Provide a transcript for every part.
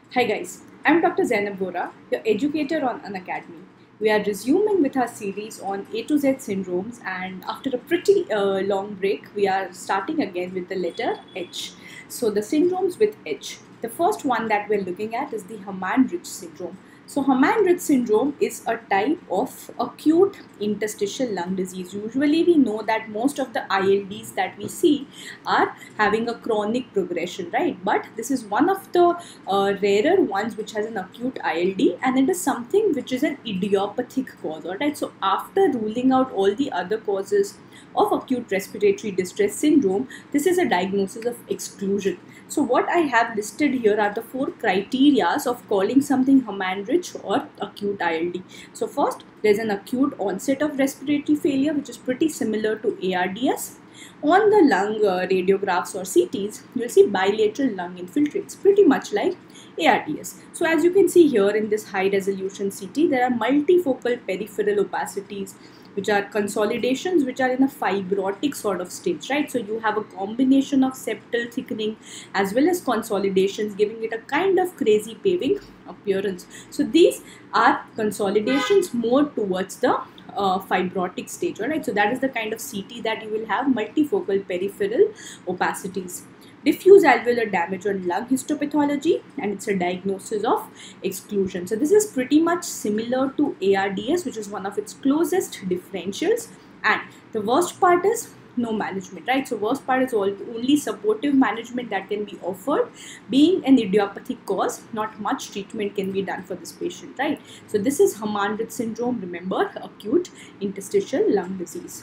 Hi guys, I'm Dr. Zainab Vora, your educator on Unacademy. We are resuming with our series on A to Z syndromes, and after a pretty long break, we are starting again with the letter H. So the syndromes with H. The first one that we're looking at is the Hamann-Ridge syndrome. So Hamann-Ridge syndrome is a type of acute interstitial lung disease. Usually we know that most of the ILDs that we see are having a chronic progression, right? But this is one of the rarer ones which has an acute ILD, and it is something which is an idiopathic cause, alright? So after ruling out all the other causes of acute respiratory distress syndrome, this is a diagnosis of exclusion. So what I have listed here are the 4 criterias of calling something Hamann-Ridge or acute ILD. So first, there's an acute onset of respiratory failure, which is pretty similar to ARDS. On the lung radiographs or CTs, you'll see bilateral lung infiltrates, pretty much like ARDS. So as you can see here in this high resolution CT, there are multifocal peripheral opacities, which are consolidations which are in a fibrotic sort of stage, right? So you have a combination of septal thickening as well as consolidations, giving it a kind of crazy paving appearance. So these are consolidations more towards the fibrotic stage, alright? So that is the kind of CT that you will have, multifocal peripheral opacities. Diffuse alveolar damage on lung histopathology, and it's a diagnosis of exclusion. So this is pretty much similar to ARDS, which is one of its closest differentials. And the worst part is no management, right? So worst part is only supportive management that can be offered. Being an idiopathic cause, not much treatment can be done for this patient, right? So this is Hamann-Ridge syndrome, remember, acute interstitial lung disease.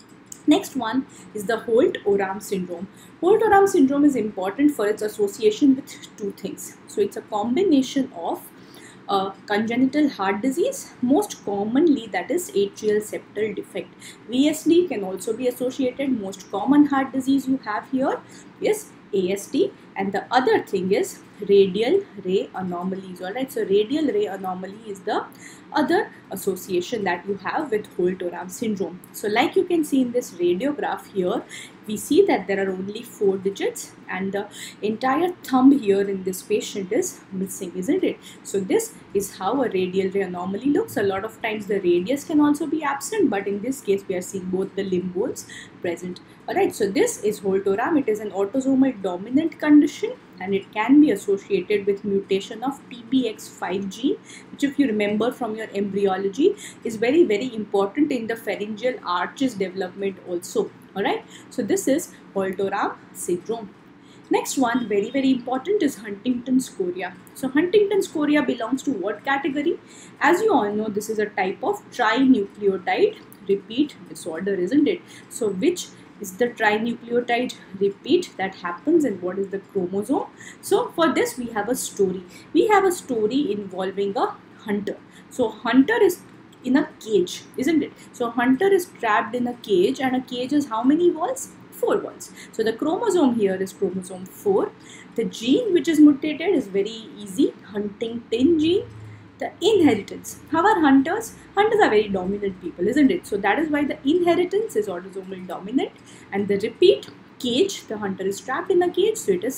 Next one is the Holt-Oram syndrome. Holt-Oram syndrome is important for its association with two things. So it's a combination of congenital heart disease, most commonly that is atrial septal defect. VSD can also be associated. Most common heart disease you have here is ASD, and the other thing is radial ray anomalies, alright? So radial ray anomaly is the other association that you have with Holt-Oram syndrome. So like you can see in this radiograph here, we see that there are only 4 digits and the entire thumb here in this patient is missing, isn't it? So this is how a radial ray anomaly looks. A lot of times the radius can also be absent, but in this case we are seeing both the limb bones present. Alright, so this is Holt-Oram. It is an autosomal dominant condition, and it can be associated with mutation of TBX5 gene, which, if you remember from your embryology, is very, very important in the pharyngeal arches development also. Alright, so this is Holt-Oram syndrome. Next one, very, very important, is Huntington's chorea. So Huntington's chorea belongs to what category? As you all know, this is a type of trinucleotide repeat disorder, isn't it? So which is the trinucleotide repeat that happens, and what is the chromosome? So for this we have a story. We have a story involving a hunter. So hunter is in a cage, isn't it? So hunter is trapped in a cage, and a cage is how many walls? 4 walls. So the chromosome here is chromosome 4. The gene which is mutated is very easy, Huntington gene. The inheritance. How are hunters? Hunters are very dominant people, isn't it? So that is why the inheritance is autosomal dominant, and the repeat cage, the hunter is trapped in a cage, so it is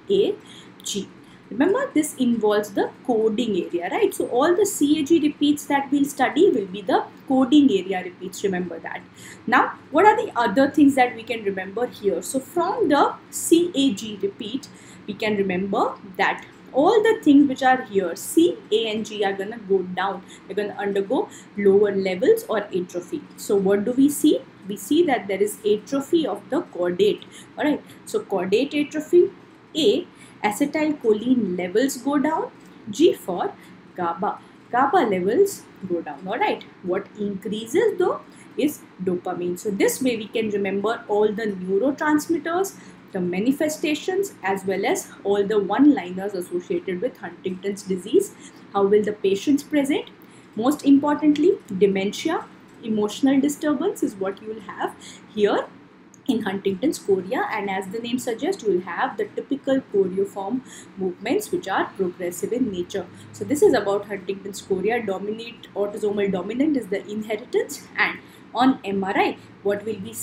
CAG. Remember, this involves the coding area, right? So all the CAG repeats that we'll study will be the coding area repeats, remember that. Now, what are the other things that we can remember here? So from the CAG repeat, we can remember that all the things which are here, C, A and G, are gonna go down. They're gonna undergo lower levels or atrophy. So what do we see? We see that there is atrophy of the caudate. Alright, so caudate atrophy. A, acetylcholine levels go down. G for GABA. GABA levels go down. Alright, what increases though is dopamine. So this way we can remember all the neurotransmitters, the manifestations, as well as all the one-liners associated with Huntington's disease. How will the patients present? Most importantly, dementia, emotional disturbance is what you will have here in Huntington's chorea, and as the name suggests, you will have the typical choreiform movements which are progressive in nature. So this is about Huntington's chorea. Autosomal dominant is the inheritance, and on MRI, what will we see?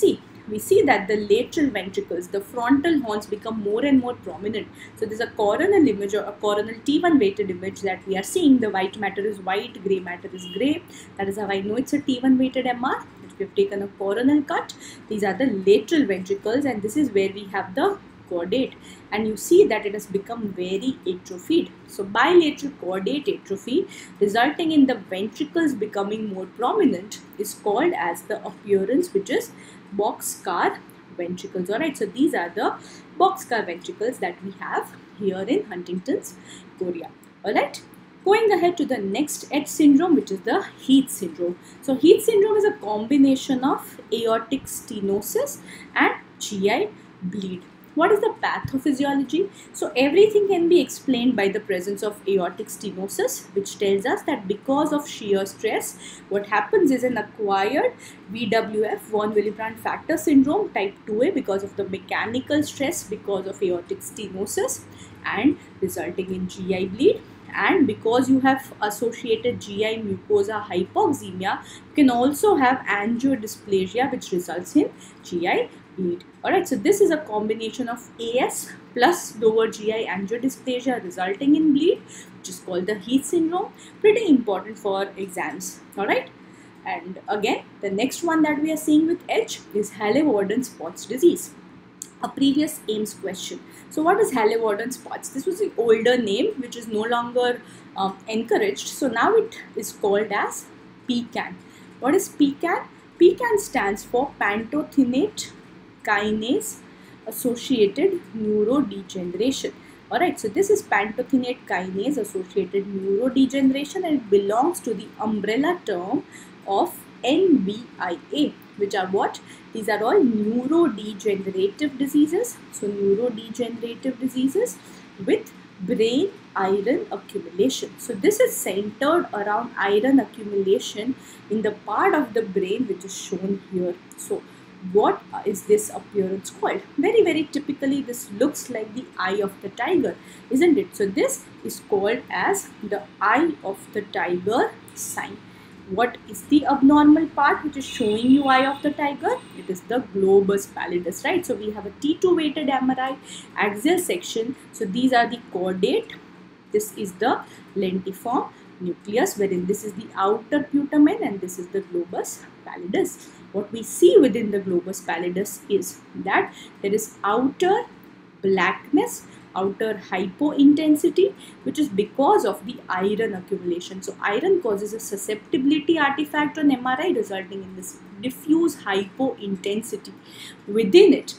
we see that the lateral ventricles, the frontal horns, become more and more prominent. So there's a coronal image or a coronal T1 weighted image that we are seeing. The white matter is white, grey matter is grey. That is how I know it's a T1 weighted MR. If we've taken a coronal cut, these are the lateral ventricles, and this is where we have the caudate, and you see that it has become very atrophied. So bilateral caudate atrophy resulting in the ventricles becoming more prominent is called as the appearance which is boxcar ventricles. Alright, so these are the boxcar ventricles that we have here in Huntington's chorea. Alright, going ahead to the next H syndrome, which is the Heath syndrome. So Heath syndrome is a combination of aortic stenosis and GI bleed. What is the pathophysiology? So everything can be explained by the presence of aortic stenosis, which tells us that because of shear stress, what happens is an acquired VWF, von Willebrand factor syndrome type 2A, because of the mechanical stress because of aortic stenosis and resulting in GI bleed. And because you have associated GI mucosa hypoxemia, you can also have angiodysplasia, which results in GI bleed. Alright, so this is a combination of AS plus lower GI angiodysplasia resulting in bleed, which is called the Heath syndrome. Pretty important for exams. Alright, and again, the next one that we are seeing with H is Halle-Warden spots disease, a previous AIMS question. So what is Halle-Warden spots? This was the older name which is no longer encouraged. So now it is called as PCAN. What is PCAN? PCAN stands for pantothenate kinase associated neurodegeneration. Alright, so this is pantothenate kinase associated neurodegeneration, and it belongs to the umbrella term of NBIA, which are what? These are all neurodegenerative diseases. So neurodegenerative diseases with brain iron accumulation. So this is centered around iron accumulation in the part of the brain which is shown here. So what is this appearance called? Very, very typically this looks like the eye of the tiger, isn't it? So this is called as the eye of the tiger sign. What is the abnormal part which is showing you eye of the tiger? It is the globus pallidus, right? So we have a T2 weighted MRI, axial section. So these are the caudate. This is the lentiform nucleus, wherein this is the outer putamen and this is the globus pallidus. What we see within the globus pallidus is that there is outer blackness, outer hypointensity, which is because of the iron accumulation. So iron causes a susceptibility artifact on MRI, resulting in this diffuse hypointensity within it.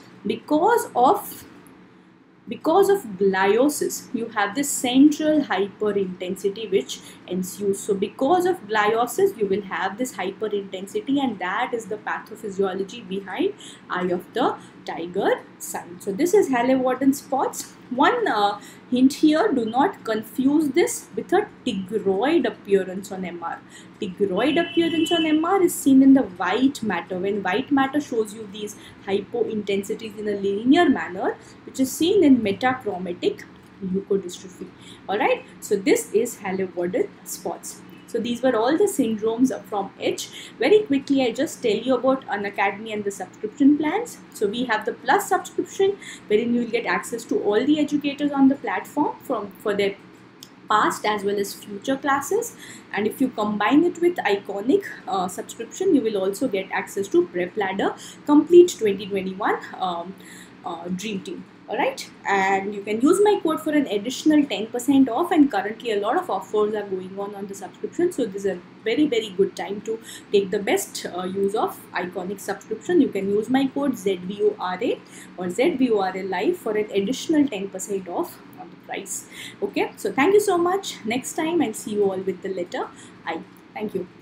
Because of gliosis, you have this central hyperintensity which ensues. So because of gliosis, you will have this hyperintensity, and that is the pathophysiology behind eye of the tiger sign. So this is Halle-Warden spots. One hint here, do not confuse this with a tigroid appearance on MR. Tigroid appearance on MR is seen in the white matter. When white matter shows you these hypointensities in a linear manner, which is seen in metachromatic leukodystrophy. Alright, so this is Halle-Warden spots. So these were all the syndromes from H. Very quickly, I just tell you about Unacademy and the subscription plans. So we have the Plus subscription, wherein you will get access to all the educators on the platform for their past as well as future classes. And if you combine it with Iconic subscription, you will also get access to Prep Ladder Complete 2021 Dream Team. Alright, and you can use my code for an additional 10% off, and currently a lot of offers are going on the subscription. So this is a very, very good time to take the best use of Iconic subscription. You can use my code ZVORA or ZVORA Live for an additional 10% off on the price. Okay, so thank you so much. Next time, and see you all with the letter I. Thank you.